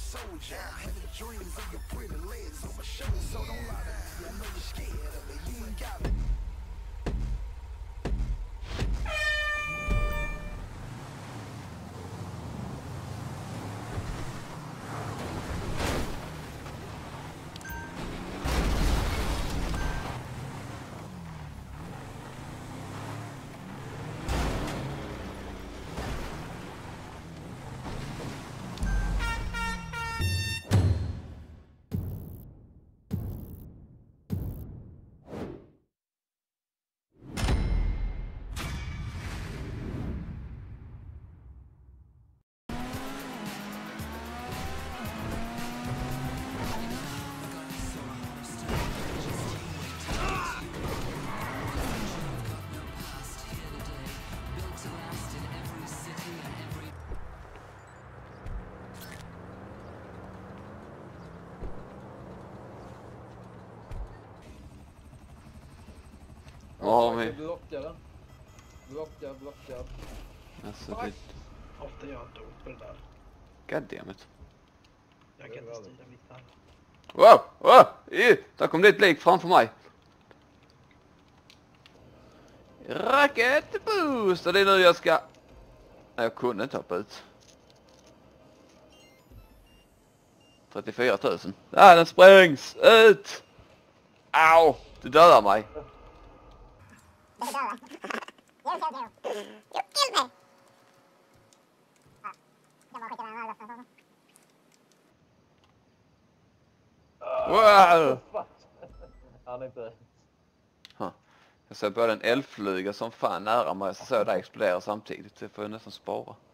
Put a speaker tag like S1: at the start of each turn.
S1: soldier. I have dreams of your pretty legs on my shoulder, so don't lie to me. I know you're scared of me. You ain't got it.
S2: Blockad.
S3: Alltså det...
S4: Ofta jag dog på det där.
S3: Goddammit.
S4: Jag kan inte styra mitt här.
S3: Wow! Wow! Där kom det ett lik framför mig. Raket boost! Och det är nu jag ska... Nej, jag kunde inte hoppa ut. 34 000. Där, den sprängs! Ut! Au! Du dödar mig. Wow!
S2: Han är inte...
S3: Jag såg både en eldflyga som fan nära mig, så såg jag det explodera samtidigt. Så jag får nästan spara.